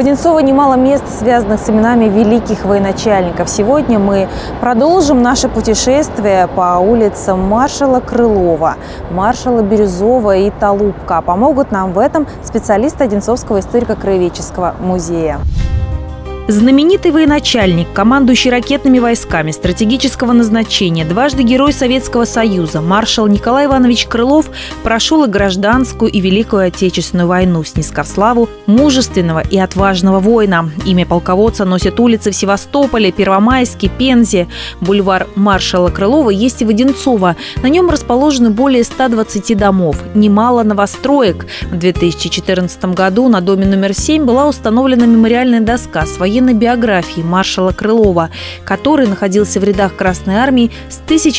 Одинцово немало мест, связанных с именами великих военачальников. Сегодня мы продолжим наше путешествие по улицам маршала Крылова, маршала Бирюзова и Толупка. Помогут нам в этом специалисты Одинцовского историко-краеведческого музея. Знаменитый военачальник, командующий ракетными войсками стратегического назначения, дважды Герой Советского Союза, маршал Николай Иванович Крылов прошел и гражданскую, и Великую Отечественную войну, снискав славу мужественного и отважного воина. Имя полководца носят улицы в Севастополе, Первомайске, Пензе. Бульвар маршала Крылова есть и в Одинцово. На нем расположены более 120 домов, немало новостроек. В 2014 году на доме номер 7 была установлена мемориальная доска с военной биографии маршала Крылова, который находился в рядах Красной Армии с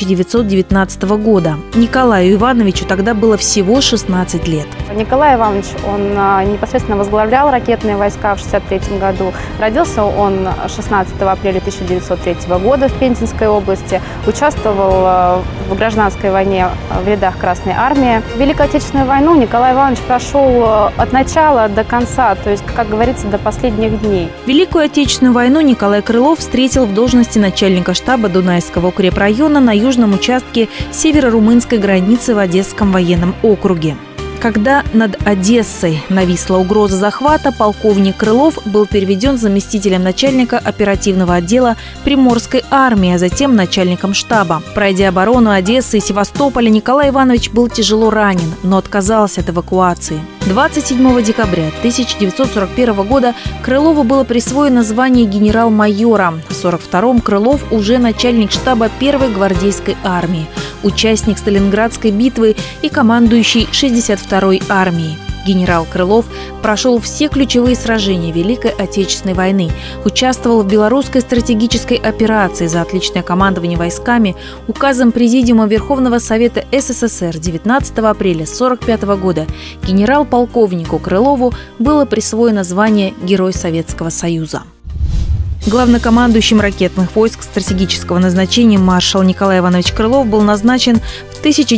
1919 года. Николаю Ивановичу тогда было всего 16 лет. Николай Иванович, он непосредственно возглавлял ракетные войска в 1963 году. Родился он 16 апреля 1903 года в Пензенской области. Участвовал в гражданской войне в рядах Красной Армии. Великую Отечественную войну Николай Иванович прошел от начала до конца, то есть, как говорится, до последних дней. Великую Отечественную войну Николай Крылов встретил в должности начальника штаба Дунайского укрепрайона на южном участке северо-румынской границы в Одесском военном округе. Когда над Одессой нависла угроза захвата, полковник Крылов был переведен заместителем начальника оперативного отдела Приморской армии, а затем начальником штаба. Пройдя оборону Одессы и Севастополя, Николай Иванович был тяжело ранен, но отказался от эвакуации. 27 декабря 1941 года Крылову было присвоено звание генерал-майора. В 1942-м Крылов уже начальник штаба 1-й гвардейской армии, участник Сталинградской битвы и командующий 62-й армией. Генерал Крылов прошел все ключевые сражения Великой Отечественной войны, участвовал в белорусской стратегической операции за отличное командование войсками. Указом Президиума Верховного Совета СССР 19 апреля 1945 года генерал-полковнику Крылову было присвоено звание Герой Советского Союза. Главнокомандующим ракетных войск стратегического назначения маршал Николай Иванович Крылов был назначен в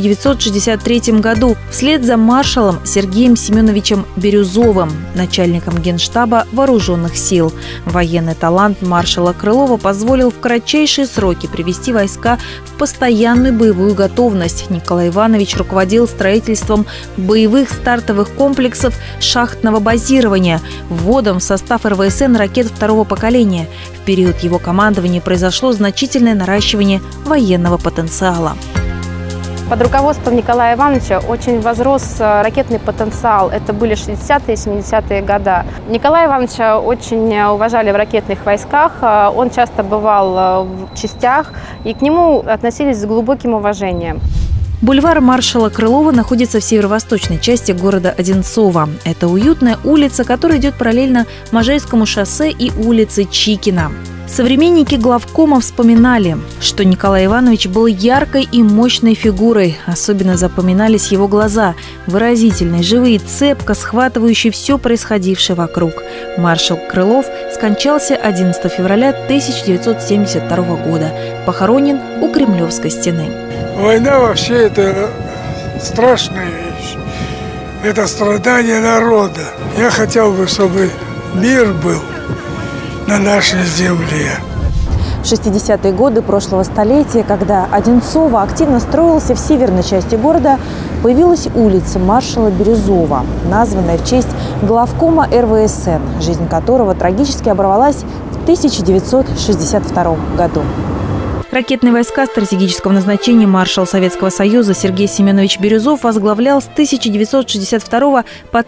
1963 году вслед за маршалом Сергеем Семеновичем Бирюзовым, начальником Генштаба Вооруженных сил. Военный талант маршала Крылова позволил в кратчайшие сроки привести войска в постоянную боевую готовность. Николай Иванович руководил строительством боевых стартовых комплексов шахтного базирования, вводом в состав РВСН ракет второго поколения. В период его командования произошло значительное наращивание военного потенциала. Под руководством Николая Ивановича очень возрос ракетный потенциал. Это были 60-е и 70-е годы. Николая Ивановича очень уважали в ракетных войсках. Он часто бывал в частях, и к нему относились с глубоким уважением. Бульвар маршала Крылова находится в северо-восточной части города Одинцово. Это уютная улица, которая идет параллельно Можайскому шоссе и улице Чикина. Современники главкома вспоминали, что Николай Иванович был яркой и мощной фигурой. Особенно запоминались его глаза, выразительные, живые, цепко схватывающие все происходившее вокруг. Маршал Крылов скончался 11 февраля 1972 года. Похоронен у Кремлевской стены. Война вообще это страшная вещь. Это страдание народа. Я хотел бы, чтобы мир был на нашей земле. В 60-е годы прошлого столетия, когда Одинцово активно строился в северной части города, появилась улица маршала Бирюзова, названная в честь главкома РВСН, жизнь которого трагически оборвалась в 1962 году. Ракетные войска стратегического назначения маршал Советского Союза Сергей Семенович Бирюзов возглавлял с 1962 по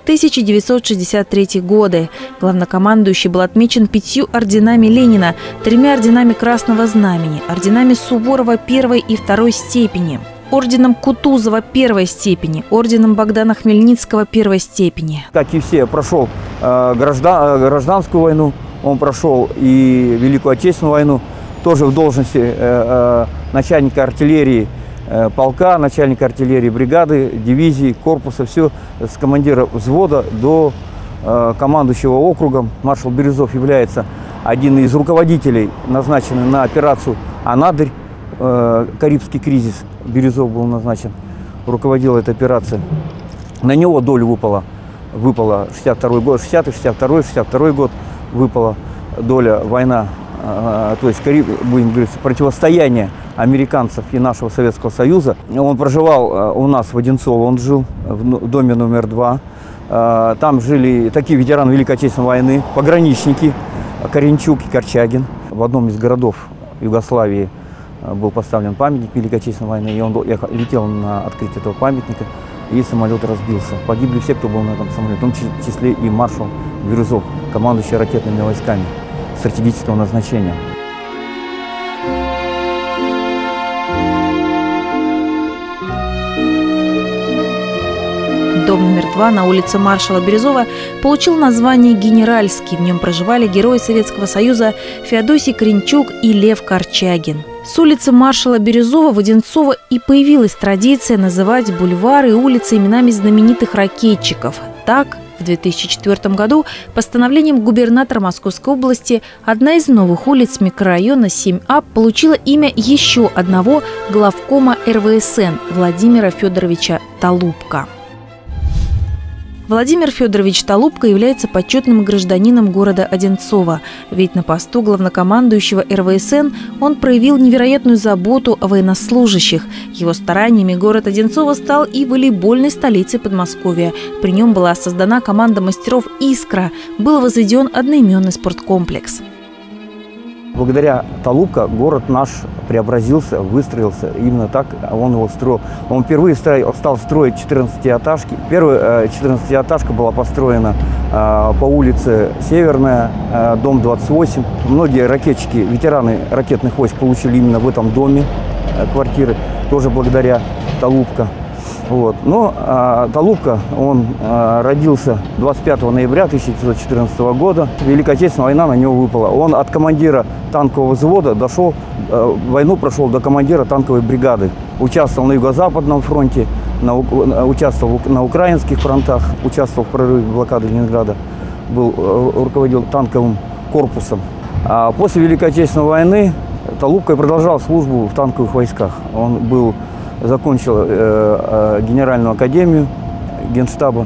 1963 годы. Главнокомандующий был отмечен 5 орденами Ленина, 3 орденами Красного Знамени, орденами Суворова 1 и 2 степени, орденом Кутузова 1 степени, орденом Богдана Хмельницкого 1 степени. Как и все, прошел гражданскую войну, он прошел и Великую Отечественную войну. Тоже в должности начальника артиллерии полка, начальника артиллерии бригады, дивизии, корпуса, все с командира взвода до командующего округом. Маршал Бирюзов является один из руководителей, назначенный на операцию «Анадырь», Карибский кризис. Бирюзов был назначен, руководил этой операцией. На него долю выпало 62 год, 60-й, 62-й, 62-й год. выпала доля война, то есть, будем говорить, противостояние американцев и нашего Советского Союза. Он проживал у нас в Одинцово, он жил в доме номер 2. Там жили такие ветераны Великой Отечественной войны, пограничники Коренчук и Корчагин. В одном из городов Югославии был поставлен памятник Великой Отечественной войны, и он летел на открытие этого памятника, и самолет разбился. Погибли все, кто был на этом самолете, в том числе и маршал Бирюзов, командующий ракетными войсками стратегического назначения. Дом номер 2 на улице маршала Бирюзова получил название «Генеральский». В нем проживали герои Советского Союза Феодосий Коренчук и Лев Корчагин. С улицы маршала Бирюзова в Одинцово и появилась традиция называть бульвары и улицы именами знаменитых ракетчиков. Так, в 2004 году постановлением губернатора Московской области одна из новых улиц микрорайона 7А получила имя еще одного главкома РВСН Владимира Федоровича Толупко. Владимир Федорович Толупко является почетным гражданином города Одинцово, ведь на посту главнокомандующего РВСН он проявил невероятную заботу о военнослужащих. Его стараниями город Одинцово стал и волейбольной столицей Подмосковья. При нем была создана команда мастеров «Искра», был возведен одноименный спорткомплекс. Благодаря Толупко город наш преобразился, выстроился именно так, он его строил. Он впервые стал строить 14-этажки. Первая 14-этажка была построена по улице Северная, дом 28. Многие ракетчики, ветераны ракетных войск получили именно в этом доме квартиры, тоже благодаря Толупко. Вот. Но Толупко, он родился 25 ноября 1914 года. Великая Отечественная война на него выпала. Он от командира танкового взвода войну прошел до командира танковой бригады. Участвовал на Юго-Западном фронте, участвовал на украинских фронтах, участвовал в прорыве блокады Ленинграда, руководил танковым корпусом. А после Великой Отечественной войны Толупко продолжал службу в танковых войсках. Он закончил Генеральную академию Генштаба,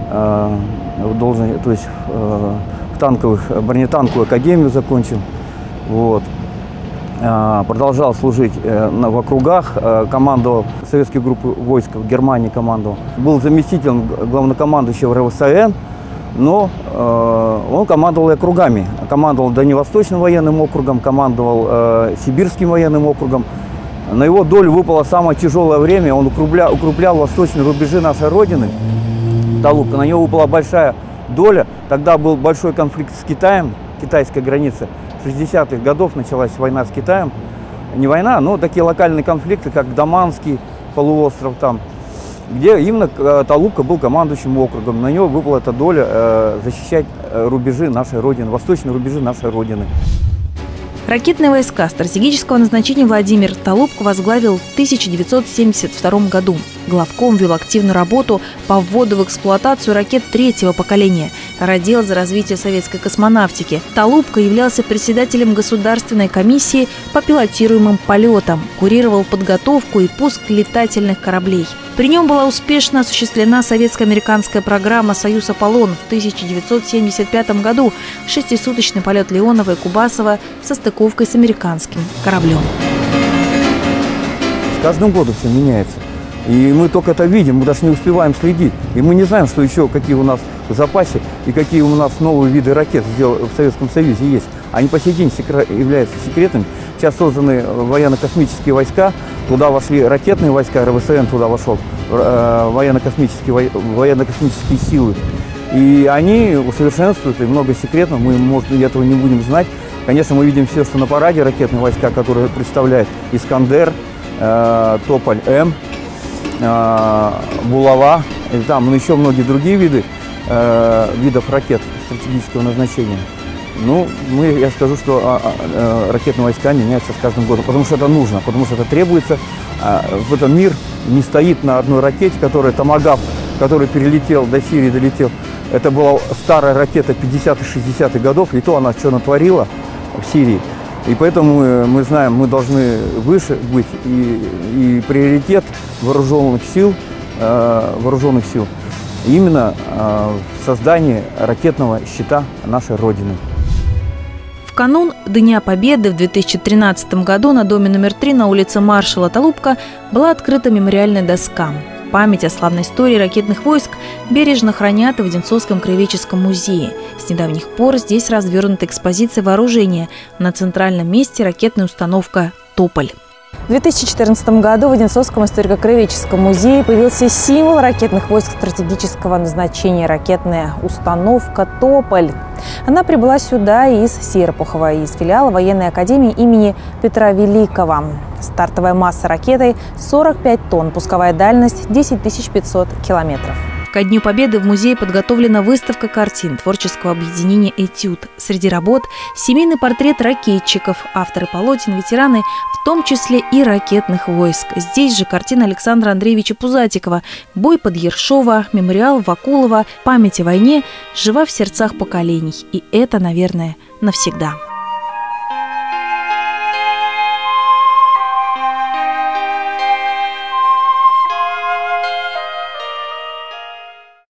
то есть бронетанковую академию закончил. Вот. Продолжал служить в округах, командовал советской группой войск в Германии, командовал. Был заместителем главнокомандующего РВСН, но он командовал и округами. Командовал Дальневосточным военным округом, командовал Сибирским военным округом. На его долю выпало самое тяжелое время. Он укреплял восточные рубежи нашей Родины. Толупко. На него выпала большая доля. Тогда был большой конфликт с Китаем, китайская граница. В 60-х годах началась война с Китаем. Не война, но такие локальные конфликты, как Даманский полуостров, там, где именно Толупко был командующим округом. На него выпала эта доля защищать рубежи нашей Родины, восточные рубежи нашей Родины. Ракетные войска стратегического назначения Владимир Толупко возглавил в 1972 году. Главком вел активную работу по вводу в эксплуатацию ракет третьего поколения, родил за развитие советской космонавтики. Толупко являлся председателем Государственной комиссии по пилотируемым полетам, курировал подготовку и пуск летательных кораблей. При нем была успешно осуществлена советско-американская программа «Союз Аполлон» в 1975 году, шестисуточный полет Леонова и Кубасова со стыковкой с американским кораблем. С каждым годом все меняется. И мы только это видим, мы даже не успеваем следить. И мы не знаем, что еще, какие у нас в запасе и какие у нас новые виды ракет в Советском Союзе есть. Они по сей день являются секретными. Сейчас созданы военно-космические войска, туда вошли ракетные войска, РВСН туда вошел, военно-космические силы. И они усовершенствуют, и много секретного, мы, может, этого не будем знать. Конечно, мы видим все, что на параде ракетные войска, которые представляют Искандер, Тополь-М, Булава, и там еще многие другие видов ракет стратегического назначения. Ну, я скажу, что ракетные войска меняются с каждым годом, потому что это нужно, потому что это требуется. В этом мир не стоит на одной ракете, которая Томагавк, который перелетел до Сирии, долетел. Это была старая ракета 50-60-х годов, и то она что натворила в Сирии. И поэтому мы знаем, мы должны выше быть, и приоритет вооруженных сил именно в создании ракетного щита нашей Родины. В канун Дня Победы в 2013 году на доме номер 3 на улице Маршала Толупка была открыта мемориальная доска. Память о славной истории ракетных войск бережно хранят в Одинцовском краеведческом музее. С недавних пор здесь развернута экспозиция вооружения. На центральном месте ракетная установка «Тополь». В 2014 году в Одинцовском историко-краеведческом музее появился символ ракетных войск стратегического назначения – ракетная установка «Тополь». Она прибыла сюда из Серпухова, из филиала военной академии имени Петра Великого. Стартовая масса ракеты – 45 тонн, пусковая дальность – 10 500 километров. Ко Дню Победы в музее подготовлена выставка картин творческого объединения «Этюд». Среди работ – семейный портрет ракетчиков, авторы полотен, ветераны, в том числе и ракетных войск. Здесь же картина Александра Андреевича Пузатикова «Бой под Ершова», мемориал Вакулова, память о войне жива в сердцах поколений. И это, наверное, навсегда.